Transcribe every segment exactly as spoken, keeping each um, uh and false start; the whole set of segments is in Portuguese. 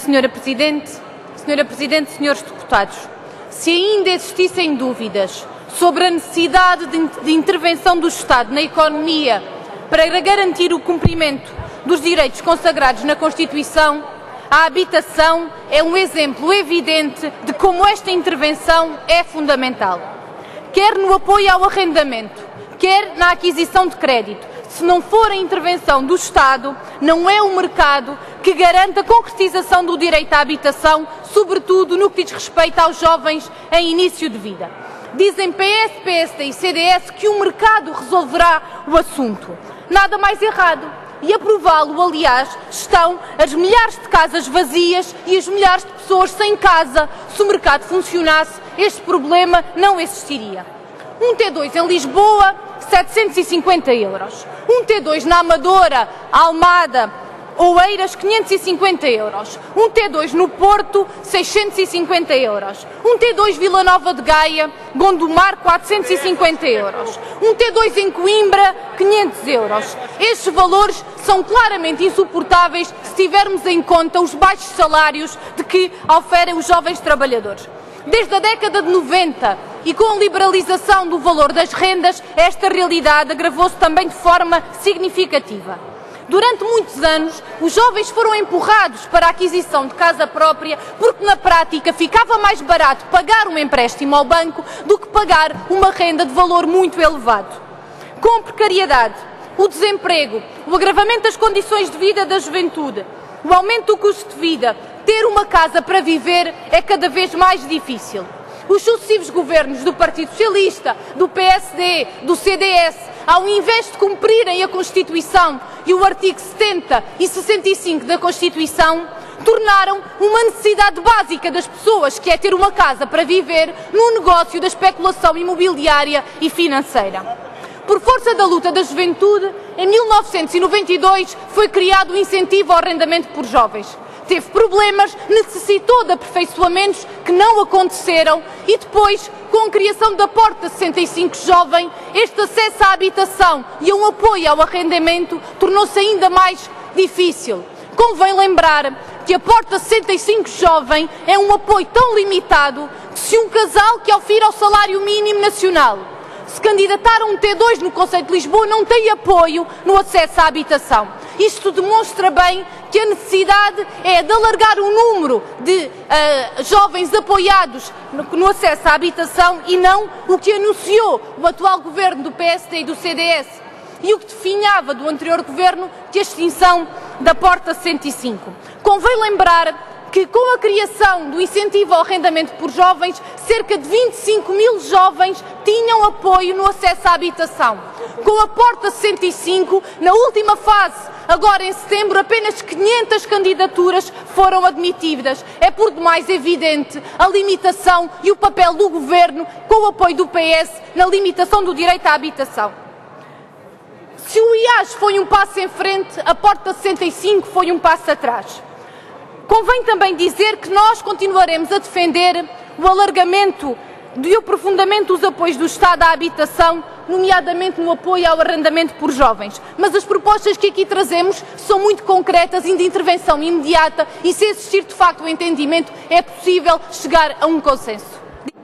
Senhora Presidente. Senhora Presidente, senhores deputados, se ainda existissem dúvidas sobre a necessidade de, de intervenção do Estado na economia para garantir o cumprimento dos direitos consagrados na Constituição, a habitação é um exemplo evidente de como esta intervenção é fundamental. Quer no apoio ao arrendamento, quer na aquisição de crédito. Se não for a intervenção do Estado, não é o mercado que garanta a concretização do direito à habitação, sobretudo no que diz respeito aos jovens em início de vida. Dizem P S, P S D e C D S que o mercado resolverá o assunto. Nada mais errado. E a prová-lo, aliás, estão as milhares de casas vazias e as milhares de pessoas sem casa. Se o mercado funcionasse, este problema não existiria. Um T dois em Lisboa, setecentos e cinquenta euros. Um T dois na Amadora, Almada, Oeiras, quinhentos e cinquenta euros. Um T dois no Porto, seiscentos e cinquenta euros. Um T dois Vila Nova de Gaia, Gondomar, quatrocentos e cinquenta euros. Um T dois em Coimbra, quinhentos euros. Estes valores são claramente insuportáveis se tivermos em conta os baixos salários de que oferem os jovens trabalhadores. Desde a década de noventa e com a liberalização do valor das rendas, esta realidade agravou-se também de forma significativa. Durante muitos anos, os jovens foram empurrados para a aquisição de casa própria porque, na prática, ficava mais barato pagar um empréstimo ao banco do que pagar uma renda de valor muito elevado. Com a precariedade, o desemprego, o agravamento das condições de vida da juventude, o aumento do custo de vida, ter uma casa para viver é cada vez mais difícil. Os sucessivos governos do Partido Socialista, do P S D, do C D S, ao invés de cumprirem a Constituição e o artigo setenta e sessenta e cinco da Constituição, tornaram uma necessidade básica das pessoas, que é ter uma casa para viver, no negócio da especulação imobiliária e financeira. Por força da luta da juventude, em mil novecentos e noventa e dois foi criado o incentivo ao arrendamento por jovens. Teve problemas, necessitou de aperfeiçoamentos que não aconteceram e depois, com a criação da Porta sessenta e cinco Jovem, este acesso à habitação e a um apoio ao arrendamento tornou-se ainda mais difícil. Convém lembrar que a Porta sessenta e cinco Jovem é um apoio tão limitado que se um casal que ofira o salário mínimo nacional se candidatar a um T dois no Concello de Lisboa não tem apoio no acesso à habitação. Isto demonstra bem que a necessidade é de alargar o número de uh, jovens apoiados no, no acesso à habitação e não o que anunciou o atual governo do P S D e do C D S e o que definhava do anterior governo, que é a extinção da Porta sessenta e cinco. Convém lembrar que, com a criação do incentivo ao arrendamento por jovens, cerca de vinte e cinco mil jovens tinham apoio no acesso à habitação. Com a Porta sessenta e cinco, na última fase, agora em setembro, apenas quinhentas candidaturas foram admitidas. É por demais evidente a limitação e o papel do Governo, com o apoio do P S, na limitação do direito à habitação. Se o I A S foi um passo em frente, a Porta sessenta e cinco foi um passo atrás. Convém também dizer que nós continuaremos a defender o alargamento e o aprofundamento dos apoios do Estado à habitação, nomeadamente no apoio ao arrendamento por jovens. Mas as propostas que aqui trazemos são muito concretas e de intervenção imediata e, se existir de facto o entendimento, é possível chegar a um consenso.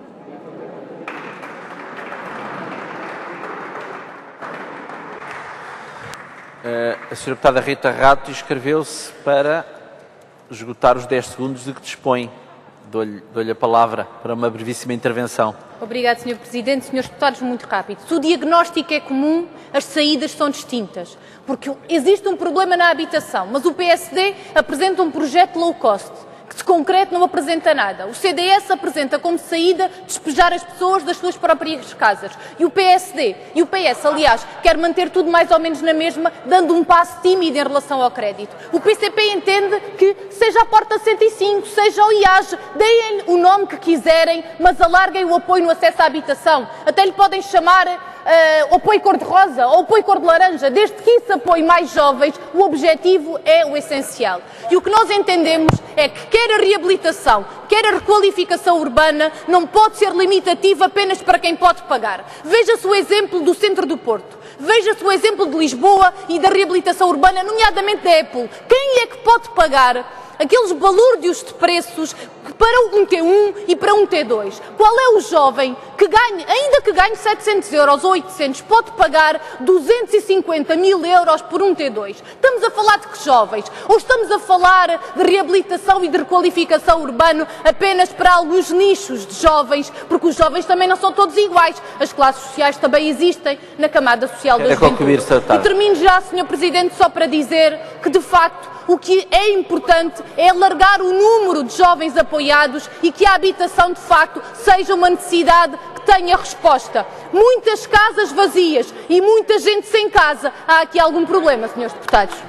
A senhora deputada Rita Rato inscreveu-se para esgotar os dez segundos de que dispõe. Dou-lhe dou-lhe a palavra para uma brevíssima intervenção. Obrigado, senhor Presidente. Senhores deputados, muito rápido. Se o diagnóstico é comum, as saídas são distintas. Porque existe um problema na habitação, mas o P S D apresenta um projeto low cost, que de concreto não apresenta nada. O C D S apresenta como saída despejar as pessoas das suas próprias casas. E o P S D, e o P S, aliás, quer manter tudo mais ou menos na mesma, dando um passo tímido em relação ao crédito. O P C P entende que seja a Porta sessenta e cinco, seja o I A S, deem-lhe o nome que quiserem, mas alarguem o apoio no acesso à habitação. Até lhe podem chamar uh, apoio cor-de-rosa ou apoio cor-de-laranja. Desde que isso apoie mais jovens, o objetivo é o essencial. E o que nós entendemos é que quer a reabilitação, quer a requalificação urbana, não pode ser limitativa apenas para quem pode pagar. Veja-se o exemplo do centro do Porto. Veja-se o exemplo de Lisboa e da reabilitação urbana, nomeadamente da Apple. Quem é que pode pagar aqueles balúrdios de preços para um T um e para um T dois. Qual é o jovem que ganha, ainda que ganhe setecentos euros ou oitocentos, pode pagar duzentos e cinquenta mil euros por um T dois? Estamos a falar de que jovens? Ou estamos a falar de reabilitação e de requalificação urbana apenas para alguns nichos de jovens? Porque os jovens também não são todos iguais. As classes sociais também existem na camada social da juventude. E termino já, senhor Presidente, só para dizer que, de facto, o que é importante é alargar o número de jovens apoiados e que a habitação, de facto, seja uma necessidade que tenha resposta. Muitas casas vazias e muita gente sem casa. Há aqui algum problema, senhores deputados?